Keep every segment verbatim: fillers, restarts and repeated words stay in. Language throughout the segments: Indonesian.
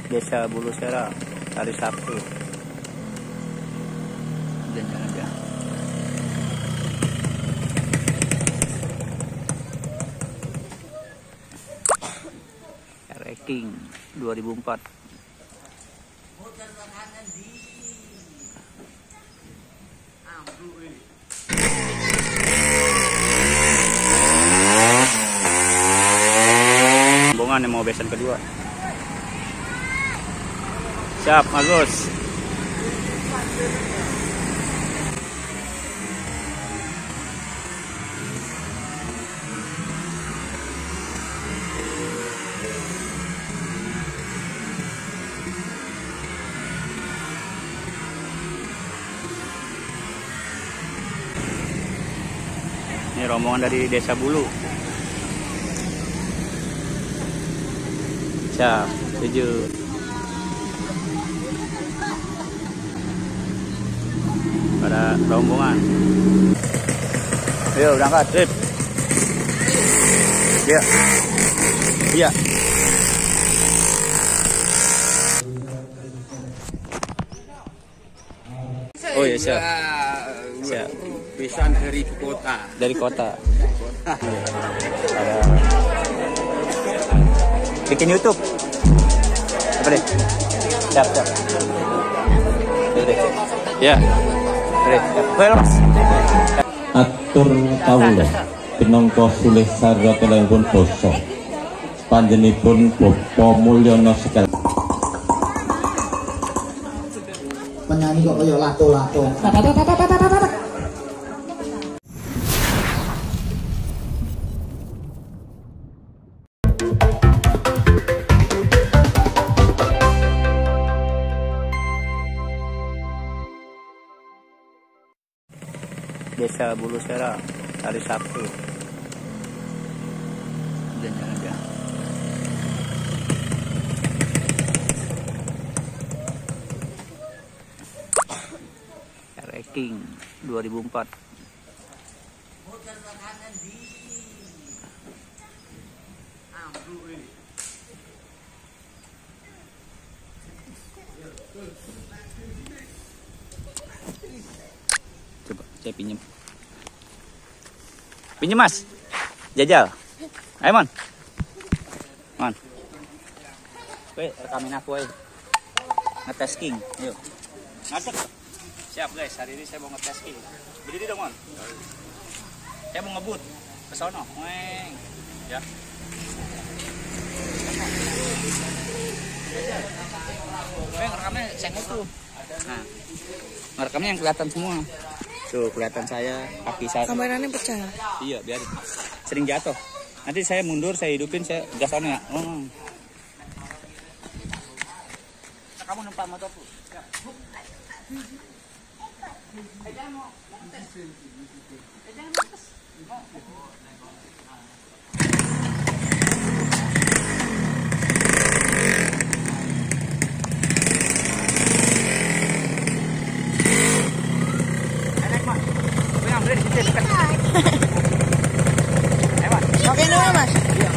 Desa Bulusera hari Sabtu. Dan aja. Ranking dua ribu empat. Rombongan yang mau besan kedua. Siap, bagus. Ini rombongan dari Desa Bulu. Siap, tujuh. Pada rombongan. Ayo berangkat, trip. Iya. Iya. Oh iya, siap. Siap. Besan dari kota. Dari kota. Ada bikin YouTube. Apa deh? Siap, siap. Udah. Ya. Udah. Atur kawula pinangka sulih sarya kelengipun basa panjenipun Bapa Mulyana sekal. Penyanyi kok kaya lato-lato. Desa Bulusera hari Sabtu. Dan aja. Ranking dua ribu empat. Coba saya pinjam. Pinjam Mas. Jajal. Ayo Mon. Mon. Weh, rekamin aku aja. Ngetes king. Yuk. Ngadek. Siap guys, hari ini saya mau ngetes king. Berdiri dong Mon. Saya mau ngebut ke sono. Weng. Ya. Weng, rekamnya saya ngutuh. Nah. Ngerekamnya yang kelihatan semua. Tuh kelihatan saya, kaki saya. Kameranya pecah. Iya, biarin. Sering jatuh. Nanti saya mundur, saya hidupin, saya gas on ya. Oh. Kamu numpak motorku. Ya. Jangan mau montes. Jangan montes. Oke dulu Mas.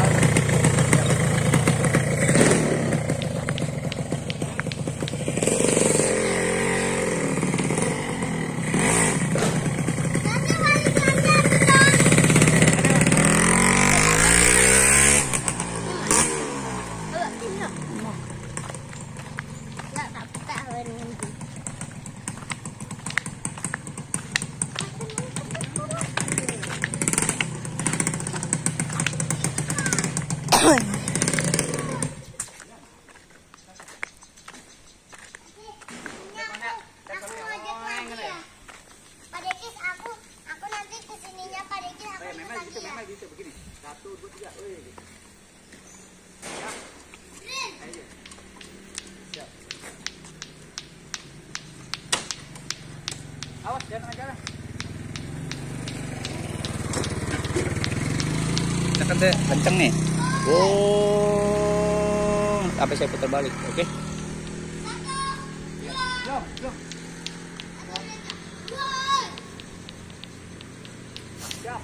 Awas jangan jalan. Tekan deh, kenceng nih. Oh, sampai saya putar balik, oke? Okay? Yo, yo. Siap.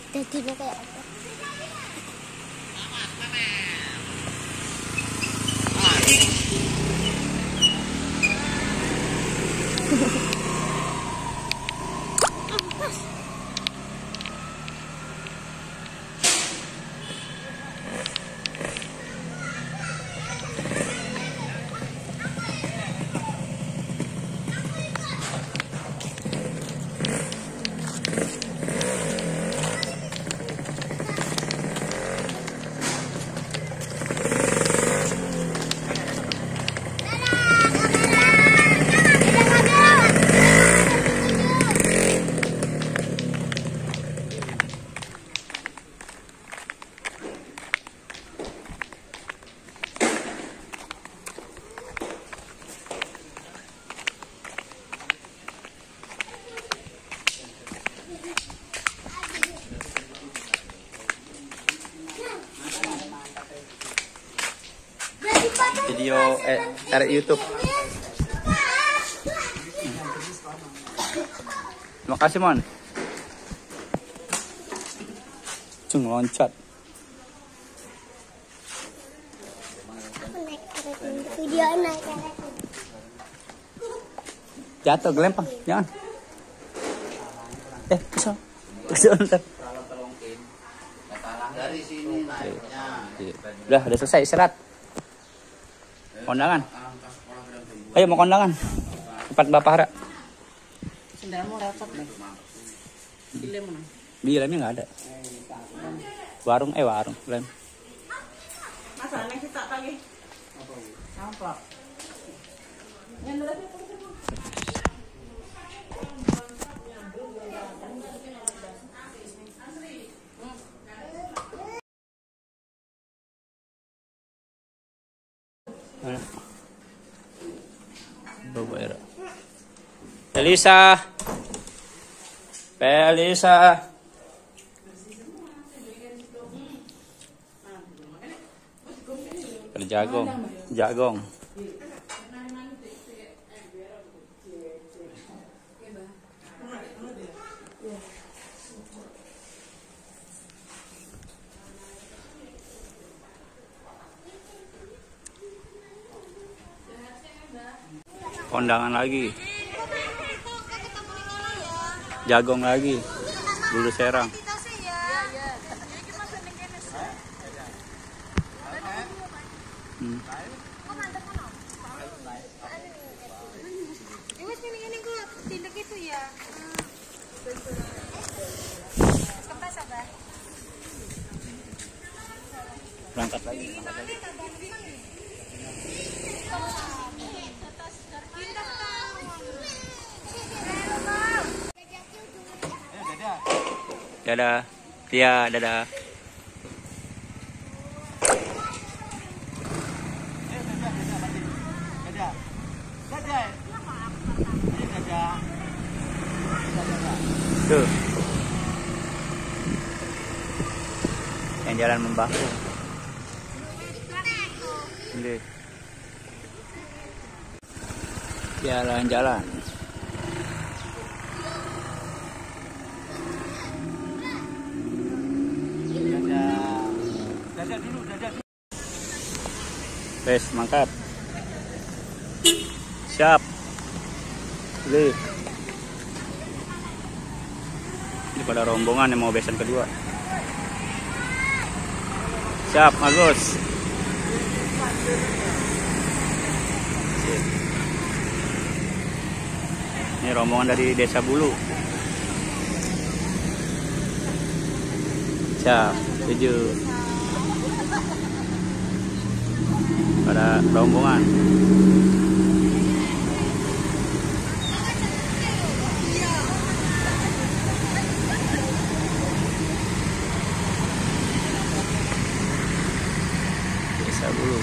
Jadi lo kayak apa? Video eh tarik YouTube. Terima kasih, Mon. Cung loncat. Video naik. Jatuh, gelempang. Jangan. Eh, bisa. Bisa ntar. Dari sini naiknya. Udah, udah selesai istirahat. Kondangan. Ayo mau kondangan. Tempat Bapak Hara. Sendalmu repot deh. Dilem mana? Di lemnya nggak ada. Warung eh warung lem. Masa aneh sih tak lagi. Apa? Mana? Coba ya. Elisa. Elisa. Jagong, jagong. Kondangan lagi. Jagong lagi. Bulu serang. Hmm. Berangkat lagi. Berangkat lagi. Dadah. Tia, dadah. Tuh. Yang jalan membahu. Ini. Jalan-jalan. Wes, mangkat. Siap. Pilih. Ini pada rombongan yang mau besan kedua. Siap, Agus. Ini rombongan dari Desa Bulu. Siap, tujuh. Pada rombongan. Desa Bulu.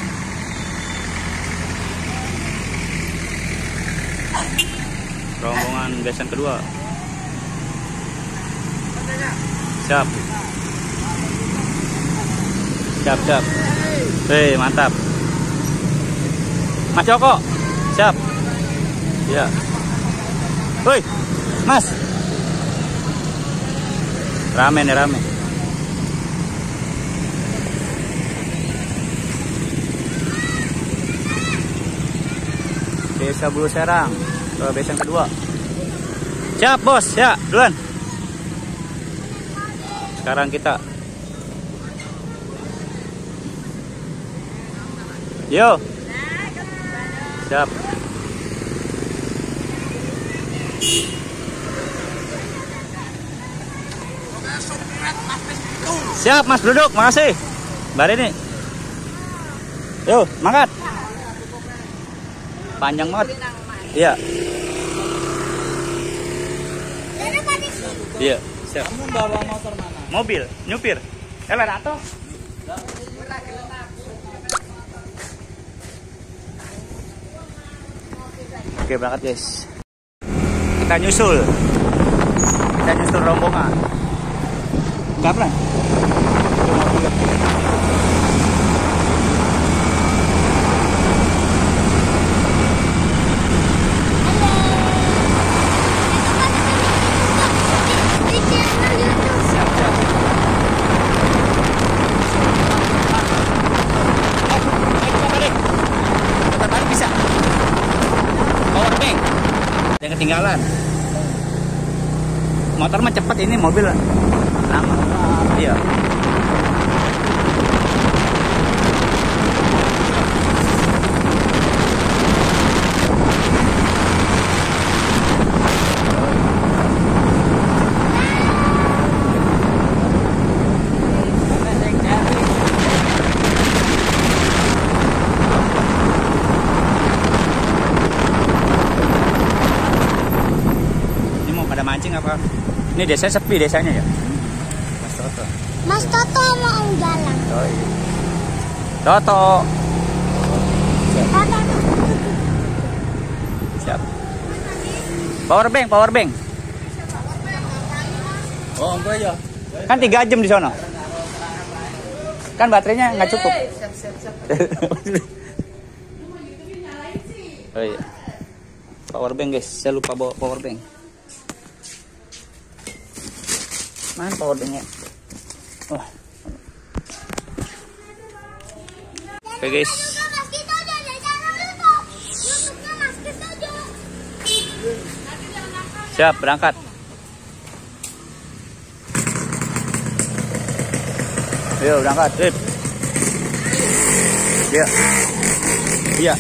Rombongan besan kedua. Siap. Siap, siap. Hei, mantap. Mas Joko, siap. Ya. Woi, Mas. Rame nih, rame. Desa Bulu Serang. Ke base yang kedua. Siap bos, ya duluan. Sekarang kita yo. Siap. Siap mas, duduk, makasih. Mbak Rini. Yo, mangkat. Panjang banget. Iya. Iya, siap. Kamu bawa motor mana? Mobil, nyupir. Elerato. Oke, berangkat guys. Kita nyusul. Kita nyusul rombongan. Kapan? Yang ketinggalan. Motor mah cepet, ini mobil lama. Iya. Mancing apa? Ini desa sepi desanya ya? Mas Toto. Mas Toto mau jalan. Oh, iya. Toto. Siap. Siap. Power bank, power bank. Oh, enggak ya. Kan tiga jam di sana. Kan baterainya nggak cukup. Oh iya. Power bank guys, saya lupa bawa power bank. Mana power banknya? Oh. Oke guys. Siap, berangkat. Ayo berangkat, Rip. Iya. Iya.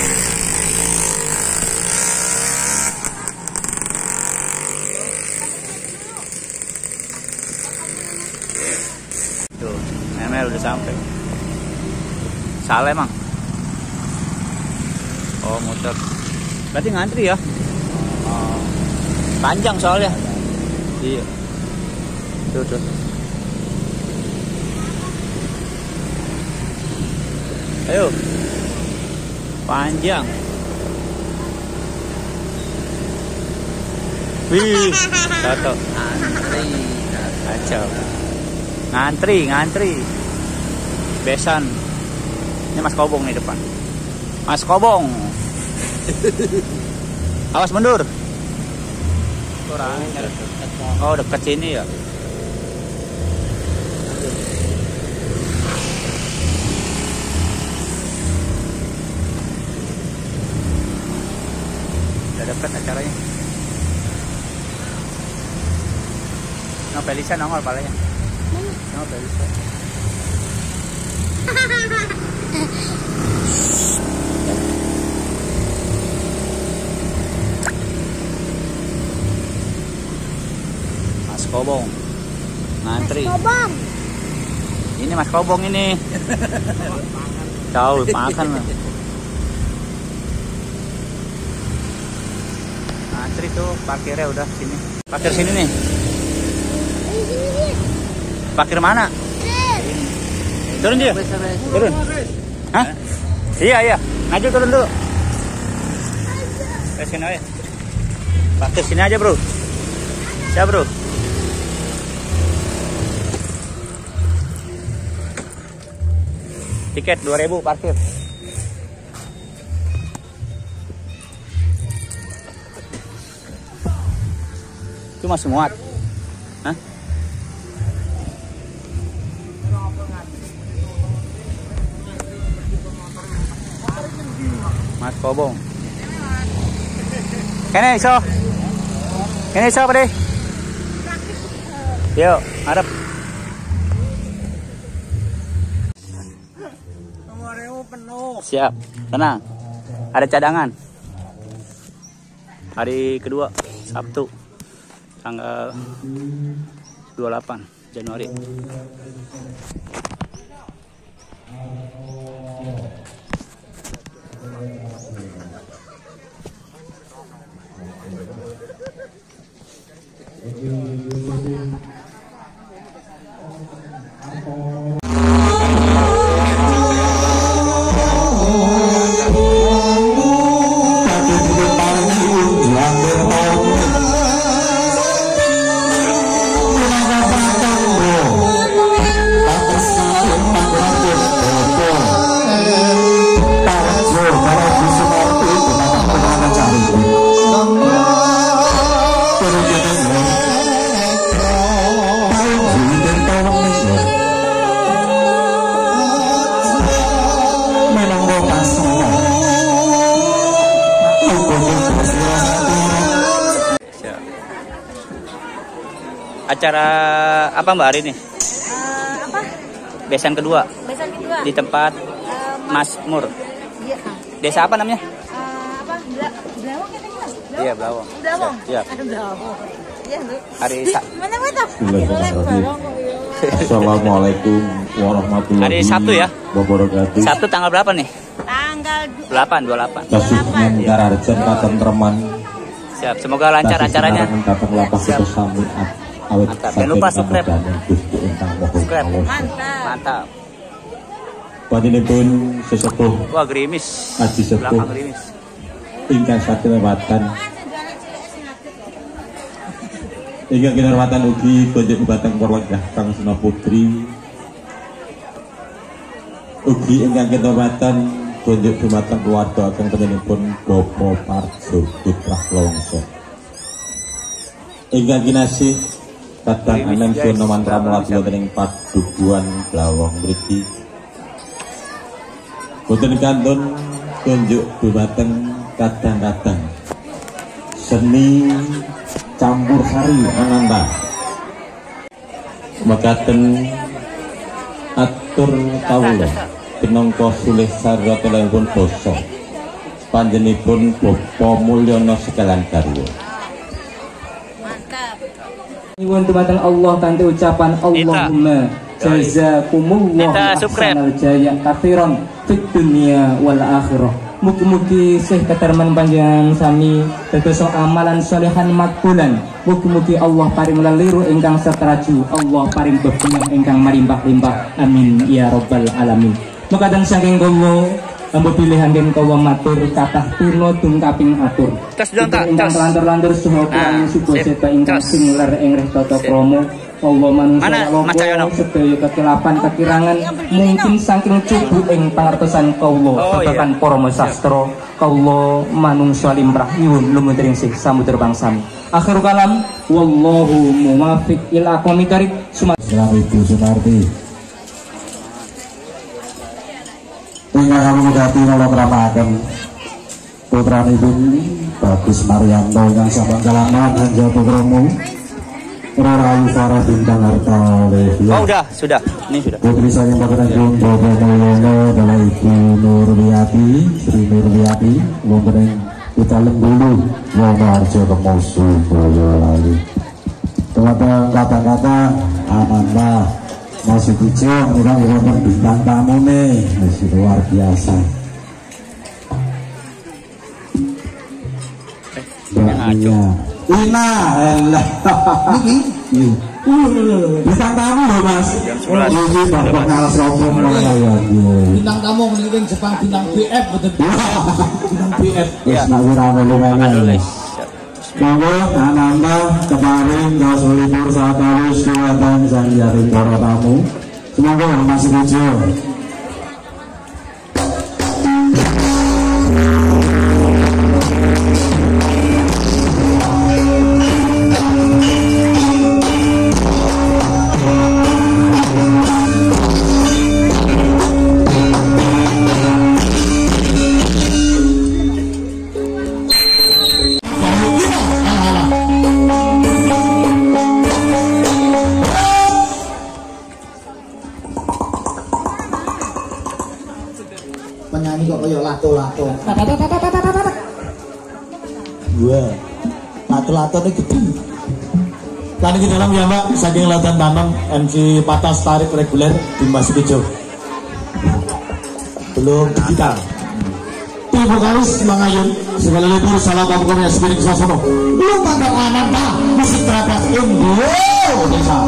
Tuh, Emel udah sampai. Salah emang. Oh, muter. Berarti ngantri ya? Oh. Panjang soalnya. Iya. Tuh, tuh. Ayo. Panjang. Wih, Toto. Antri. Kacau. Ngantri, ngantri. Besan. Ini Mas Kobong nih depan. Mas Kobong. Awas mundur. Kurang. Oh, dekat sini ya. Udah dekat acaranya. No, Felisa nongol palanya. No, Felisa. Mas Kobong ngantri. Mas Kobong. Ini Mas Kobong ini. Tahu makan lah. Ngantri tuh, parkirnya udah sini. Parkir sini nih. Parkir mana? Turun dia. Turun. Hah? Iya, iya. Ngaju turun dulu. Ke sini aja. Parkir sini aja, Bro. Siap, Bro. Tiket dua ribu parkir. Itu masih muat. Hah? Mas Kobong. Kene iso. Kene iso apa deh? Yuk, harap. Nomornya penuh. Siap, tenang. Ada cadangan. Hari kedua, Sabtu, tanggal dua puluh delapan Januari. Acara apa Mbak hari ini? Eh, apa? Besan kedua Besan kedua. di tempat Eh, Mas Mur. Iya. Desa apa namanya? Eh, apa? Bla Blawong katanya. Blawong? Iya, Blawong. Blawong. Iya. Ada Blawong. Iya, Lu. Hari Sa Mana mana? Bismillahirrahmanirrahim. Assalamualaikum warahmatullahi Hari Sabtu ya? wabarakatuh. Sabtu tanggal berapa nih? Tanggal du- delapan, dua puluh delapan. Kasuhnya Kararjan katentreman. Siap, semoga lancar acaranya. Datang lapas Siap. itu sambut awet. Mantap. Jangan lupa subscribe. Subscribe. Mantap. Mantap. Panjenenganipun sesepuh Wah, gerimis. Haji Sepuh Belakang gerimis. ingkang saged lewatan. Ingkang kinurmatan ugi konjuk batang keluarga Kang Suna Putri. Ugi ingkang kinurmatan konjuk dumateng keluarga kang panjenenganipun Bapak Parjo Putra Longso. Ingkang kinasih kadang anem sono mantra mulati wonten ing padukuhan Blawong mriki. Boten kantun tunjuk dumateng kadang-kadang seni campur sari ananda. Mekaten atur kawula pinangka sulih saryatanipun basa panjenenganipun Bapa Mulyana Sekalan Garwa. Mantap. Nyuwun dumateng Allah kanthi ucapan Allahumma jazakumullah Nita, subscribe. ahsanal jaya katsiran fid dunya wal akhirah. Mugi-mugi sih keterman panjenengan sami dados amalan sholihan makbulan. Mugi-mugi Allah paring leliru ingkang setraju, Allah paring bebungah ingkang marimbah-limbah. Amin ya rabbal alamin. Mekaten saking kula ambo pilihan den kawa matur kathah turna dungkaping atur. Tes dong, tak? Ingkang Tes. lantur-lantur saha Nah, kurang subuh sip. seta ingkang Tes. singler ing tata Sip. krama. Allah manungsa Mana, lobo Mas Cahyono? sedaya kekilapan kekirangan mungkin saking cubu ing pangertosan kaula Oh, babagan iya. para sastra kaula manungsa limrah nyuwun lumutring sih samudra bangsami. Akhirul kalam wallahu muwaffiq ila aqwamit thariq. Selamat Ibu Sunarti. Tinggal kamu mudati nolong ramakan putra ibu Bagus Marianto yang sabang kalaman Hanja Putromu Rayu Farah Bintang Harta Levia. Oh, udah, sudah. Ini sudah. Putri saya Mbak Jun Bobo Mulyono adalah Ibu Nurwiyati Sri Nurwiyati Wonten kita lembulu Wonoharjo Kemusu Boyolali. Teman-teman kata-kata Ananda masih hijau, orang wonten bintang tamu nih, masih luar biasa. Mbaknya, Ina, elah, ini, bintang tamu loh mas. sebelas. Ini bapak ngalas rombong mulai ya. Bintang tamu mending Jepang bintang B F betul. Bintang B F. Terus nak wirane lumayan. Tulis. Monggo Ananda kemarin kaos libur saat harus kelihatan sang jaring para tamu. Semoga masih hijau. kok kaya lato-lato. Wah, lato-lato ini gede. Lan iki dalam ya Mbak, saking lautan tanam M C Patas tarik reguler Dimas Bejo. Belum digital. Tim vokalis mangayun segala libur salah kamu kami spiring sasono. Belum pandang ananda musik teratas Indonesia.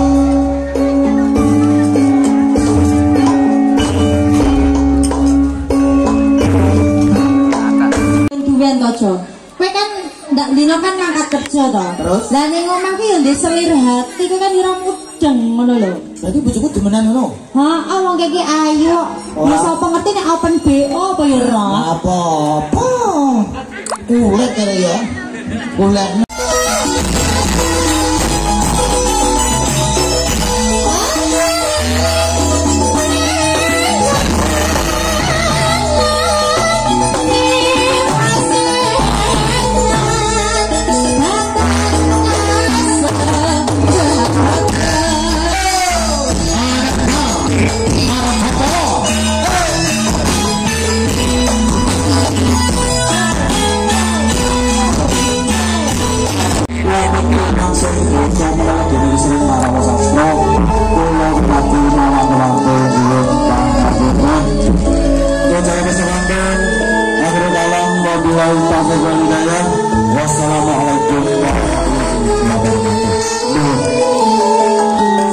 Duwen tojo. Kowe kan ndak dino kan ngangkat kerja to. Terus? Lah ning omah ki yo ndek selir hati kowe kan ira mudeng ngono lho. Berarti bojoku demenan ngono. Heeh, wong kiki ayo. Ya sapa ngerti nek open B O apa ya ora? Apa-apa. Kulit kare ya. Kulit. Wassalamualaikum warahmatullahi wabarakatuh.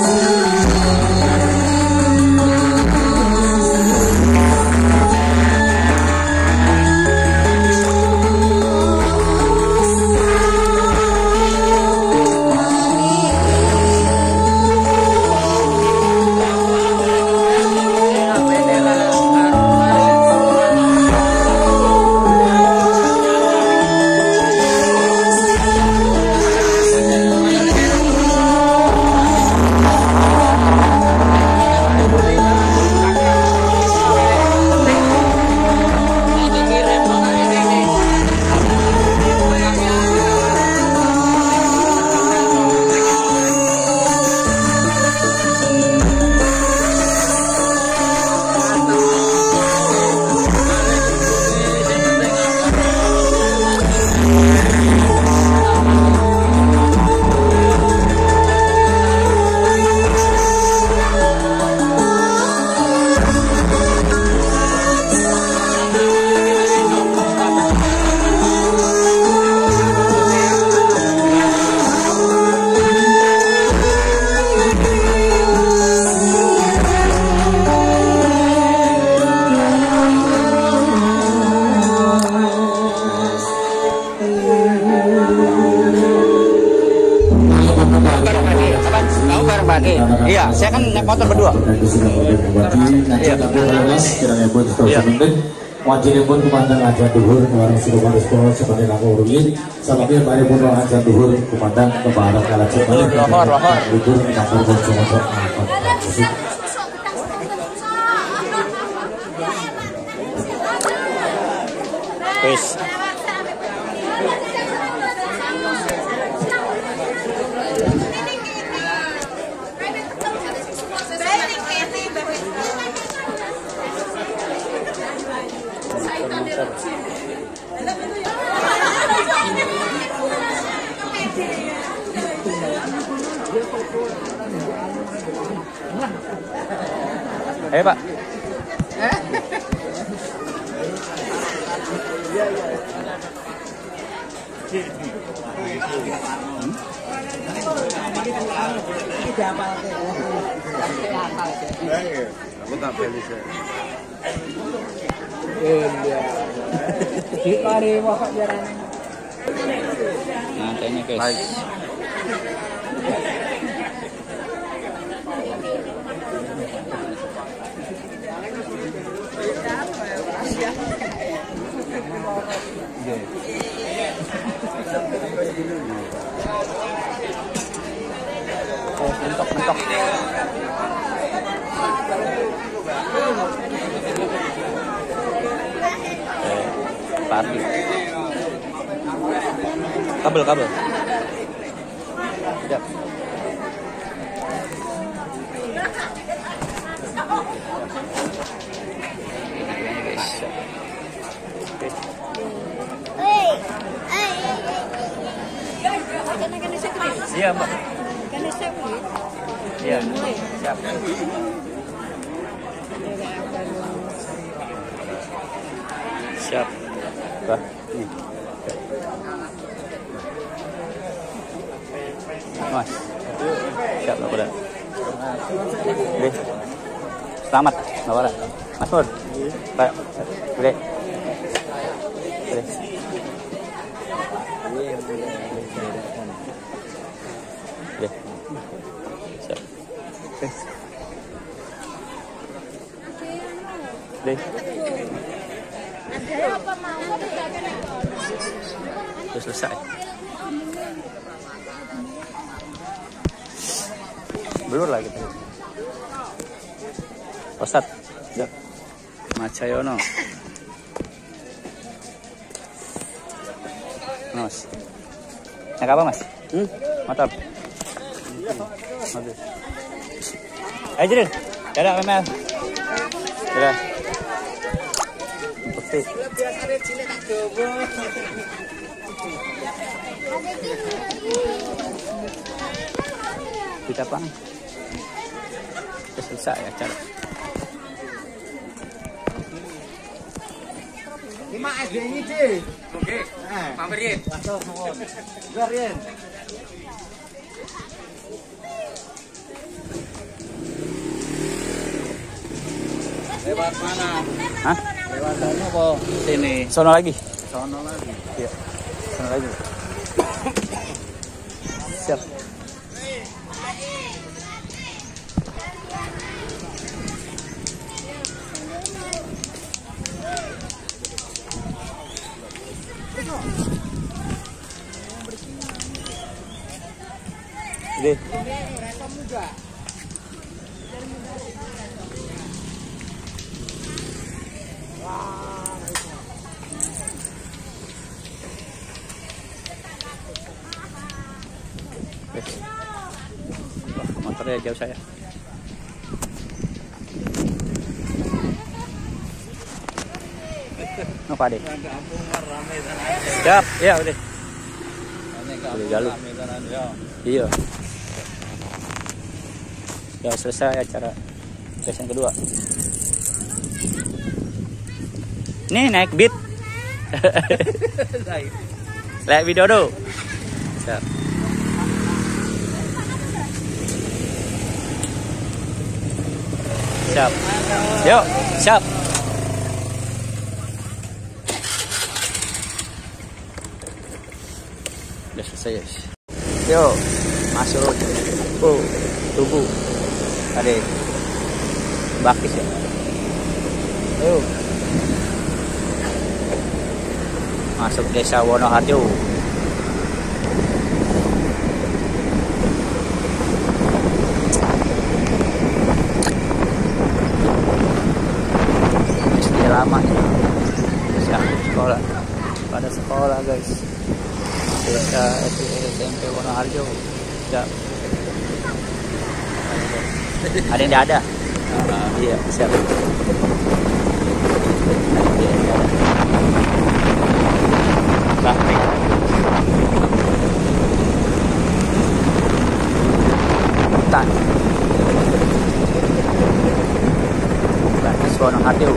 Iya, saya kan naik motor berdua. Iya. Kiranya pun terus penting. Wajib pun kumandang aja duhur warung suruh sekolah seperti aku uruin. Sampai mari pun aja duhur kumandang ke barat kalah cepat. Lohor, lohor. Duhur campur pun semua musik. Wis. Eh Pak. Nantainya guys. Oh, mentok-mentok. Party. Kabel, kabel. Siap. Guys. Iya, Mbak. Kan siap nih. Iya. Siap. Siap. Wah, nih. Mas. Siap, Mbak Kuda. Oke. Selamat, Mbak Kuda. Mas Pur. Pak. Oke. Oke. Oke. Siap. Oke. Oke. Sudah selesai. Blur lagi tadi. Posat. Ya. Macayono. Mas. Naik apa, Mas? Hmm? Motor. Mobil. Ayo, Jirin. Dadah, Memel. Dadah. Bukti. Kita apa? Sudah selesai acara. Lima S D ini, Ci. Oke. Mampir, Rin. Masuk, mohon. Luar, Rin. Lewat mana? Hah? Lewat sana apa? Sini. Sono lagi. Sono lagi. Iya. Sono lagi. Siap. Oke. Wah, motornya jauh saya. Apa deh? Siap, ya udah. Boleh jalan. Iya. Ya selesai acara tes yang kedua. Nih naik beat. Lihat video dulu. Siap. Siap. Yuk, siap. Udah selesai, guys. Yuk, masuk. Oh, tubuh. Ada bakis ya. Yuk. Masuk desa Wonoharjo. Sudah lama ya. Desa sekolah. Pada sekolah, guys. Desa S M P Wonoharjo. Siap. Ada yang tidak ada? Iya, siap. Sampai. Hutan. Hutan Wonoharjo.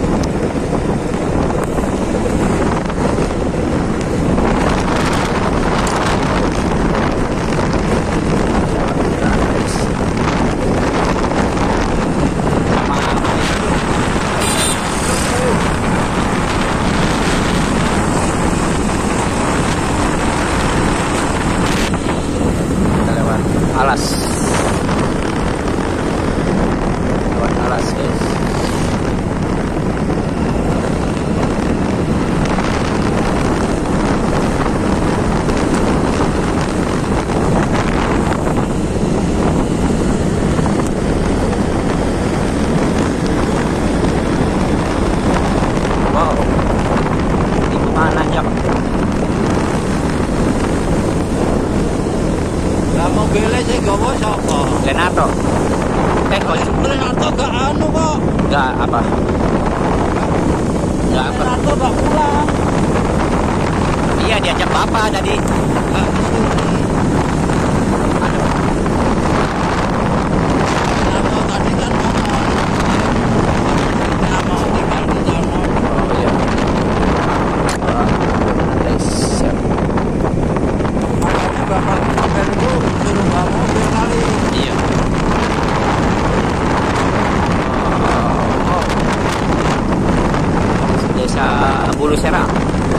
Alas, lewat alas, guys. Wow, ini kemana aja, Pak? Mobilnya sih gawa siapa? Lenato. Eh, kok Lenato gak anu kok. enggak apa? Enggak apa? Lenato gak pulang. Iya, diajak Bapak tadi. Ada Bulu Serang.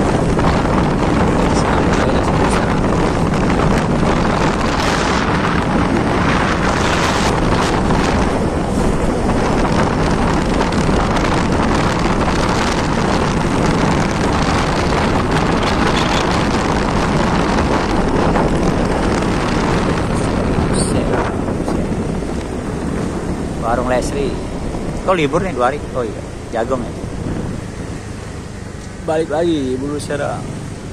Sampai Desa Bulu Serang. Warung Lesri. Kok libur nih dua hari? Oh iya, Jagong ya. Balik lagi Bulu Serang.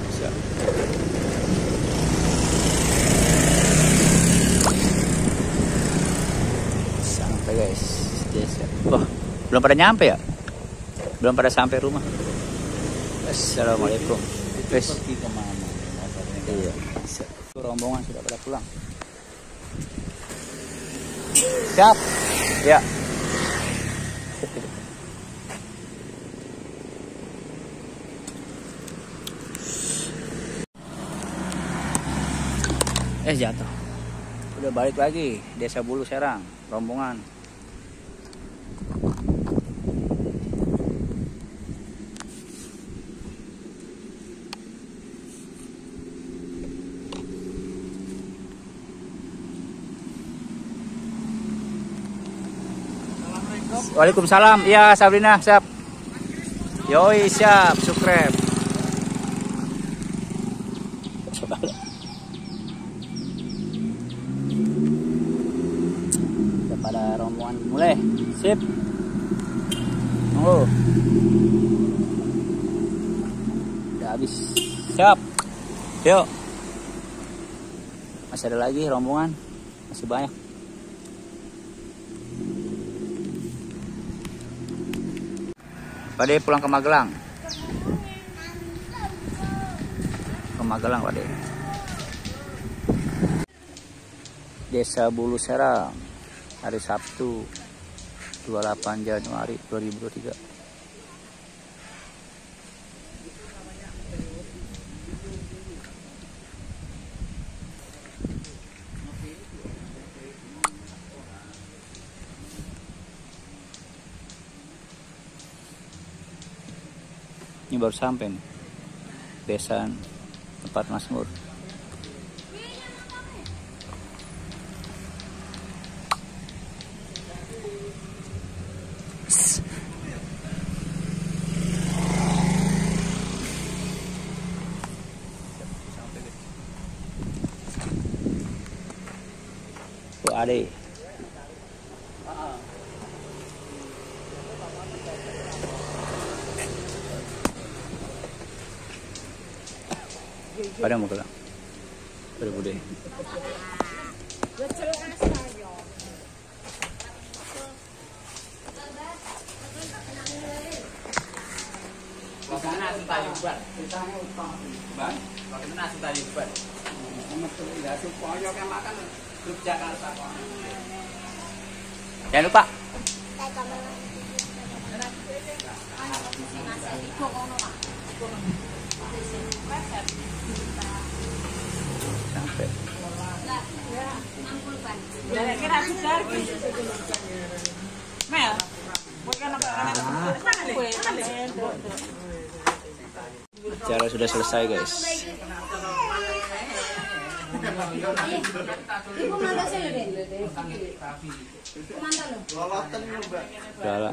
Sampai guys, desa. Wah, belum pada nyampe ya? Belum pada sampai rumah. Assalamualaikum. Guys, iya. Rombongan sudah pada pulang. Siap. Ya. Eh jatuh. Udah balik lagi Desa Bulu Serang, rombongan. Waalaikumsalam. Iya, Sabrina, siap. Yoi, siap, subscribe. Udah pada rombongan mulai. Sip. Oh. Udah habis. Siap. Yuk. Masih ada lagi rombongan. Masih banyak. Pade pulang ke Magelang. Ke Magelang Pade. Desa Bulu Serang. Hari Sabtu dua puluh delapan Januari dua ribu dua puluh tiga. Ini baru sampai nih, Besan, tempat Mazmur. Bu Ade. Pada mau kelang, pada bude. Bagaimana nasi tadi buat? Ceritanya utang, bang. Bagaimana nasi tadi buat? Tidak supaya yang makan grup Jakarta. Jangan lupa. Sampai. Mel, bukan apa? Acara sudah selesai guys. Udah.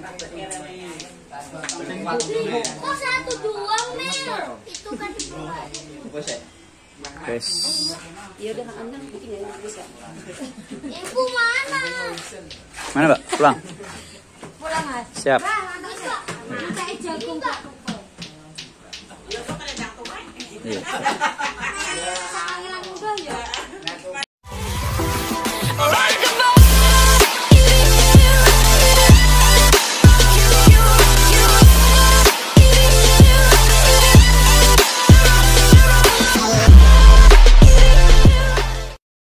Kok satu doang, Mel? Itu kan Guys. Iya udah anak bikin ya bisa. Ibu mana? Mana, Mbak? Pulang. Pulang, Mas. Siap. Kayak jagung kok. Iya. Sangat udah ya.